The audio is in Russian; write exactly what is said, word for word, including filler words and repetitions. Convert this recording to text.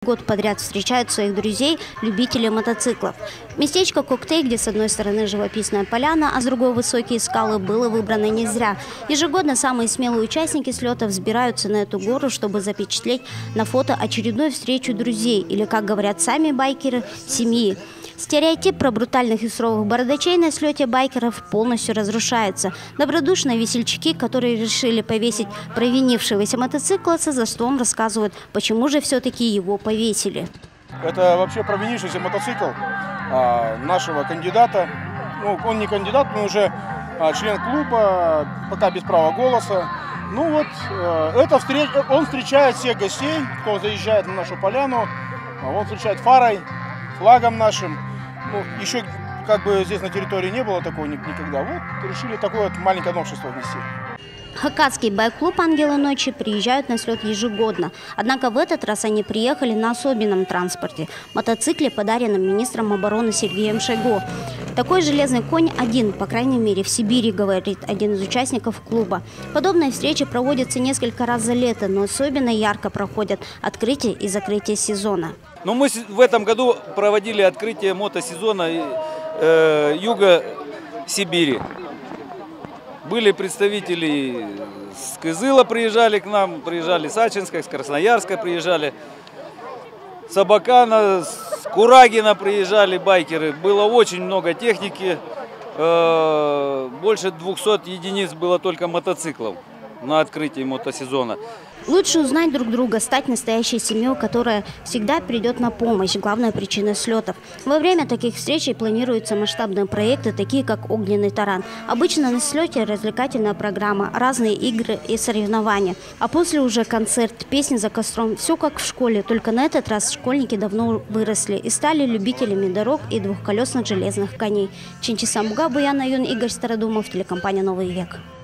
Год подряд встречают своих друзей, любителей мотоциклов. Местечко Коктей, где с одной стороны живописная поляна, а с другой высокие скалы, было выбрано не зря. Ежегодно самые смелые участники слета взбираются на эту гору, чтобы запечатлеть на фото очередную встречу друзей, или, как говорят сами байкеры, семьи. Стереотип про брутальных и суровых бородачей на слете байкеров полностью разрушается. Добродушные весельчаки, которые решили повесить провинившегося мотоциклоса, за столом рассказывают, почему же все-таки его повесили. Это вообще провинившийся мотоцикл а, нашего кандидата. Ну, он не кандидат, но уже а, член клуба, пока без права голоса. Ну вот, а, это встреч... он встречает всех гостей, кто заезжает на нашу поляну. Он встречает фарой, флагом нашим. Ну, еще как бы здесь на территории не было такого никогда. Вот решили такое вот маленькое новшество внести. Хакасский байк-клуб «Ангелы ночи» приезжают на слет ежегодно. Однако в этот раз они приехали на особенном транспорте – мотоцикле, подаренном министром обороны Сергеем Шойгу. Такой железный конь один, по крайней мере, в Сибири, говорит один из участников клуба. Подобные встречи проводятся несколько раз за лето, но особенно ярко проходят открытие и закрытие сезона. Но мы в этом году проводили открытие мотосезона э, юга Сибири. Были представители с Кызыла, приезжали к нам, приезжали с Ачинска, с Красноярска приезжали, с Абакана, с Курагина приезжали байкеры. Было очень много техники, больше двухсот единиц было только мотоциклов на открытии мотосезона. Лучше узнать друг друга, стать настоящей семьей, которая всегда придет на помощь – главная причина слетов. Во время таких встреч планируются масштабные проекты, такие как «Огненный таран». Обычно на слете развлекательная программа, разные игры и соревнования. А после уже концерт, песни за костром. Все как в школе, только на этот раз школьники давно выросли и стали любителями дорог и двухколесных железных коней. Чинчиса Муга, Буян Аюн, Игорь Стародумов, телекомпания «Новый век».